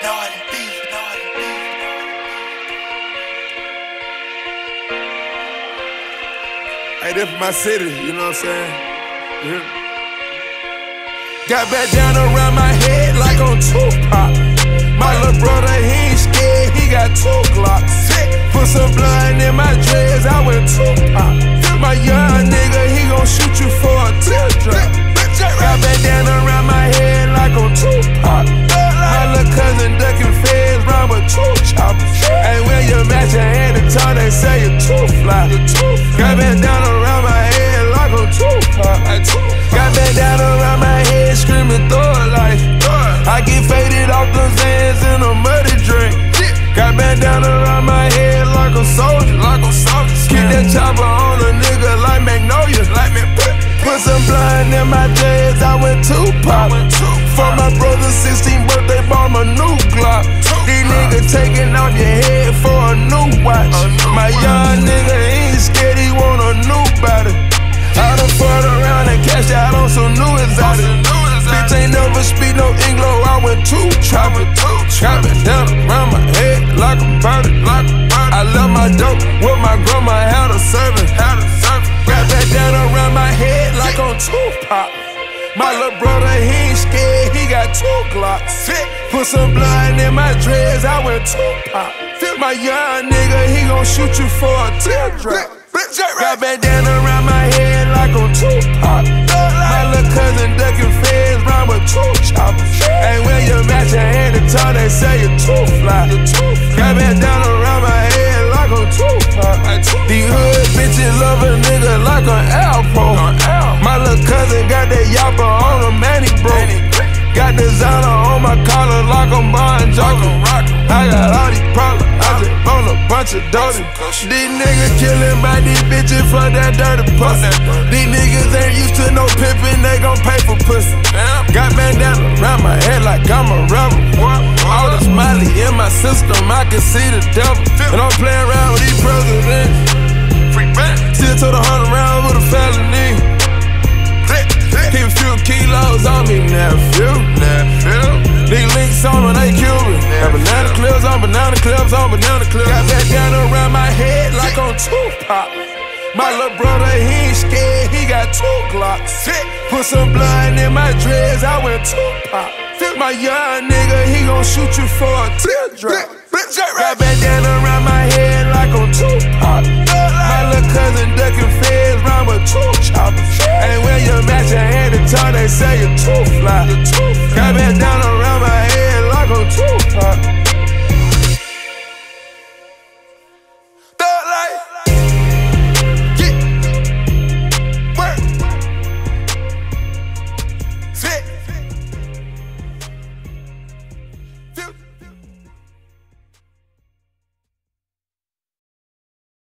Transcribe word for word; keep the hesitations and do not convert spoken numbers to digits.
Hey, this for my city, you know what I'm saying? Yeah. Got back down around my head like on Tupac. My little brother, he ain't scared, he got two Glocks. Put some blood in my dreads, I went Tupac. My young nigga, he gon' shoot you for a teardrop. Got back down around my head like on Tupac. My little cousin ducking feds, run with two choppers. Hey, when you match your hand and talk, they say you're too fly. Got back down around my head like on Tupac. Got back down around my head, screaming through a life. I get faded off the Zans in a muddy drink. Got back down around my head like a soldier, like a soldier. Keep that chopper on a nigga like Magnolia, like me. Put some blood in my dreads, I went Tupac. For my brother's sixteenth birthday, bought him a new Glock. These niggas taking off your head for a new watch. My young nigga, he ain't scared, he want a new body. I done fought around and cashed out on some new exotic. Bitch ain't never speak no Anglo, I went too chopping. Chopping down around my head like a bird. I left my dope with my grandma, had a servant. Got that down around my head like on Tupac. My little brother, he ain't scared, he got two Glocks. Put some blood in my dreads, I went Tupac. My young nigga, he gon' shoot you for a teardrop. Got back down around my head like on Tupac. My little cousin ducking feds, run with two choppers. Hey, when you match your hand and talk, they say you're too fly. Got back down around my head like on Tupac. These hood bitches love a nigga like an Alpo. My little cousin got that yapper on a Manny bro. Got designer on my collar like I'm Bon Jovi. I got all these problems, I just on a bunch of dirty. These niggas killing by these bitches for that dirty pussy. These niggas ain't used to no pimping, they gon' pay for pussy. Got bandana around my head like I'm a rebel. All the smiley in my system, I can see the devil. And I'm playing around with these presidents. Still to the hundred rounds with a felony. Keep a few kilos on me, nephew. These links on me, they Cuban. Got banana clips on banana clips on banana clips. Got that down around my head like on Tupac. My little brother, he ain't scared, he got two Glocks. Put some blood in my dreads, I went Tupac. My young nigga, he gon' shoot you for a teardrop. Got back down around my head like on Tupac. My little cousin ducking feds, run with two choppers. And when you match your hand and talk, they say you're too fly.